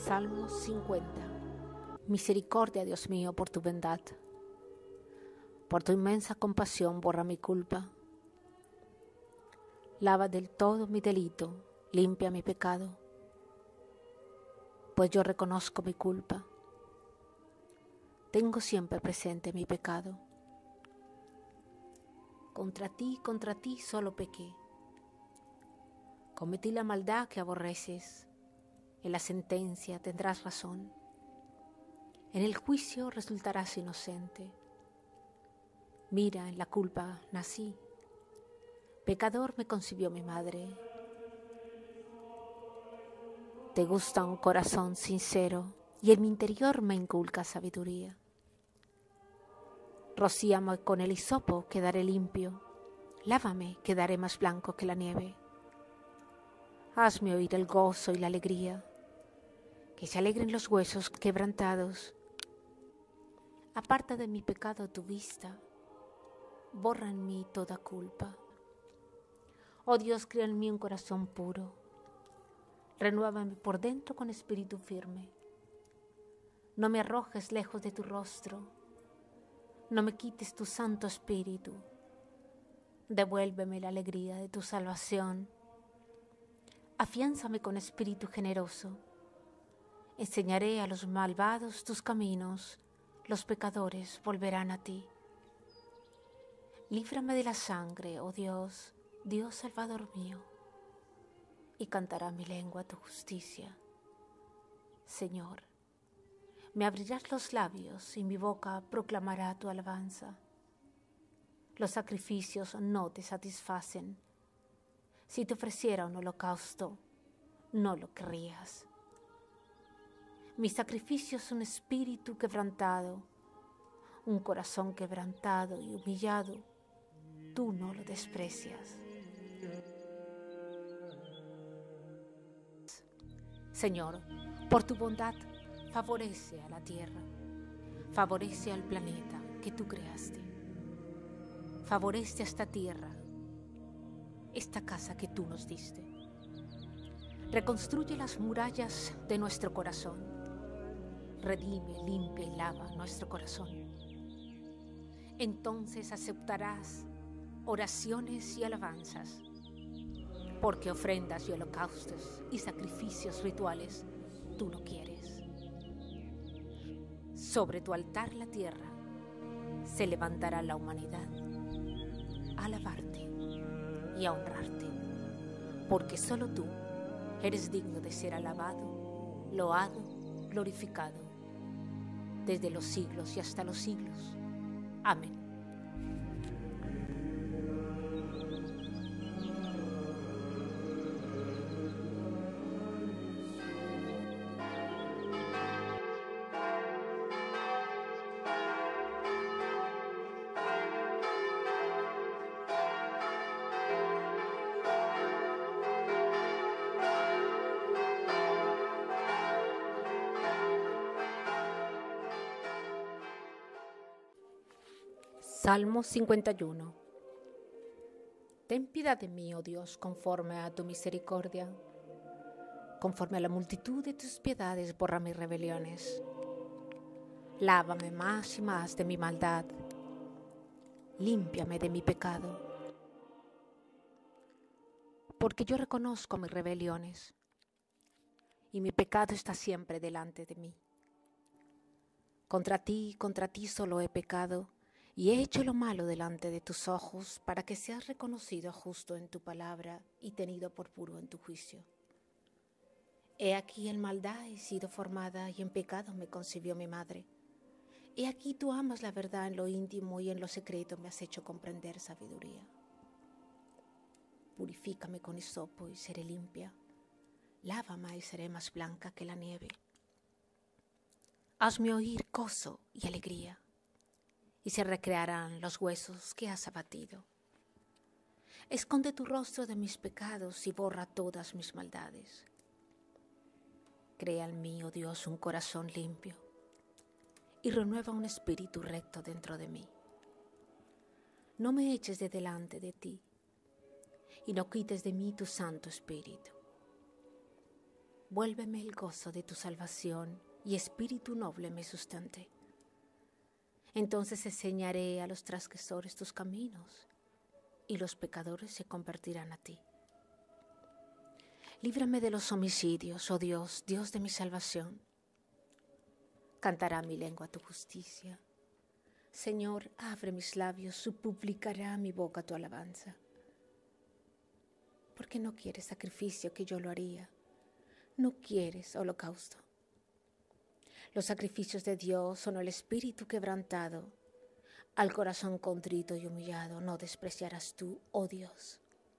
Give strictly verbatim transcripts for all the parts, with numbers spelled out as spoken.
Salmo cincuenta. Misericordia, Dios mío, por tu bondad. Por tu inmensa compasión borra mi culpa. Lava del todo mi delito, limpia mi pecado. Pues yo reconozco mi culpa. Tengo siempre presente mi pecado. Contra ti, contra ti solo pequé. Cometí la maldad que aborreces. En la sentencia tendrás razón. En el juicio resultarás inocente. Mira, en la culpa nací. Pecador me concibió mi madre. Te gusta un corazón sincero y en mi interior me inculca sabiduría. Rocíame con el hisopo, quedaré limpio. Lávame, quedaré más blanco que la nieve. Hazme oír el gozo y la alegría, que se alegren los huesos quebrantados. Aparta de mi pecado tu vista, borra en mí toda culpa. Oh Dios, crea en mí un corazón puro, renuévame por dentro con espíritu firme. No me arrojes lejos de tu rostro, no me quites tu santo espíritu. Devuélveme la alegría de tu salvación. Afiánzame con espíritu generoso. Enseñaré a los malvados tus caminos, los pecadores volverán a ti. Líbrame de la sangre, oh Dios, Dios Salvador mío, y cantará mi lengua tu justicia. Señor, me abrirás los labios y mi boca proclamará tu alabanza. Los sacrificios no te satisfacen. Si te ofreciera un holocausto, no lo querrías. Mi sacrificio es un espíritu quebrantado, un corazón quebrantado y humillado. Tú no lo desprecias. Señor, por tu bondad, favorece a la tierra, favorece al planeta que tú creaste. Favorece a esta tierra, esta casa que tú nos diste. Reconstruye las murallas de nuestro corazón. Redime, limpia y lava nuestro corazón. Entonces aceptarás oraciones y alabanzas, porque ofrendas y holocaustos y sacrificios rituales tú no quieres. Sobre tu altar la tierra se levantará la humanidad a alabarte y a honrarte, porque solo tú eres digno de ser alabado, loado, glorificado, desde los siglos y hasta los siglos. Amén. Salmo cincuenta y uno. Ten piedad de mí, oh Dios, conforme a tu misericordia. Conforme a la multitud de tus piedades, borra mis rebeliones. Lávame más y más de mi maldad. Límpiame de mi pecado. Porque yo reconozco mis rebeliones, y mi pecado está siempre delante de mí. Contra ti, contra ti solo he pecado, y he hecho lo malo delante de tus ojos, para que seas reconocido justo en tu palabra y tenido por puro en tu juicio. He aquí en maldad he sido formada, y en pecado me concibió mi madre. He aquí tú amas la verdad en lo íntimo, y en lo secreto me has hecho comprender sabiduría. Purifícame con hisopo y seré limpia. Lávame y seré más blanca que la nieve. Hazme oír gozo y alegría, y se recrearán los huesos que has abatido. Esconde tu rostro de mis pecados y borra todas mis maldades. Crea en mí, oh Dios, un corazón limpio, y renueva un espíritu recto dentro de mí. No me eches de delante de ti, y no quites de mí tu Santo Espíritu. vuélveme el gozo de tu salvación y espíritu noble me sustente. Entonces enseñaré a los transgresores tus caminos y los pecadores se convertirán a ti. Líbrame de los homicidios, oh Dios, Dios de mi salvación. Cantará mi lengua tu justicia. Señor, abre mis labios, suplicará mi boca tu alabanza. Porque no quieres sacrificio que yo lo haría, no quieres holocausto. Los sacrificios de Dios son el espíritu quebrantado. Al corazón contrito y humillado no despreciarás tú, oh Dios.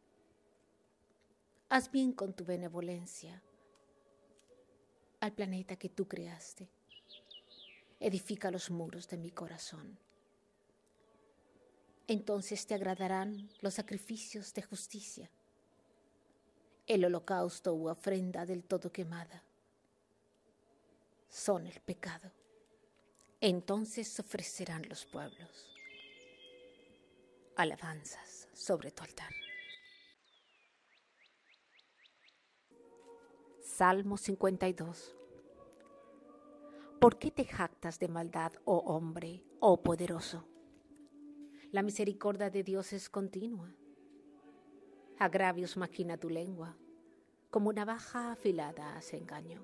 Haz bien con tu benevolencia al planeta que tú creaste. Edifica los muros de mi corazón. Entonces te agradarán los sacrificios de justicia, el holocausto u ofrenda del todo quemada. Son el pecado. Entonces ofrecerán los pueblos alabanzas sobre tu altar. Salmo cincuenta y dos. ¿Por qué te jactas de maldad, oh hombre, oh poderoso? La misericordia de Dios es continua. Agravios maquina tu lengua, como navaja afilada hace engaño.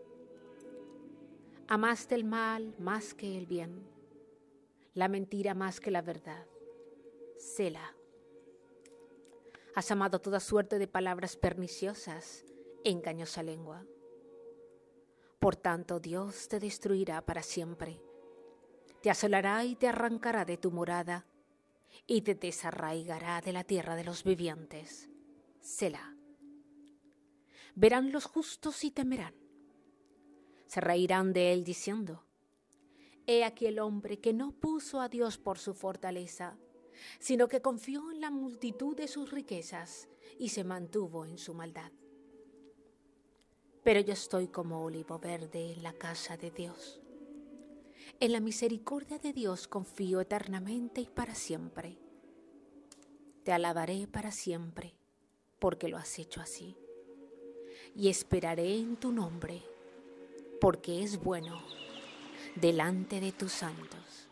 Amaste el mal más que el bien, la mentira más que la verdad. Selah. Has amado toda suerte de palabras perniciosas, engañosa lengua. Por tanto, Dios te destruirá para siempre. Te asolará y te arrancará de tu morada, y te desarraigará de la tierra de los vivientes. Selah. Verán los justos y temerán. Se reirán de él diciendo: He aquí el hombre que no puso a Dios por su fortaleza, sino que confió en la multitud de sus riquezas y se mantuvo en su maldad. Pero yo estoy como olivo verde en la casa de Dios. En la misericordia de Dios confío eternamente y para siempre. Te alabaré para siempre, porque lo has hecho así. Y esperaré en tu nombre, porque es bueno delante de tus santos.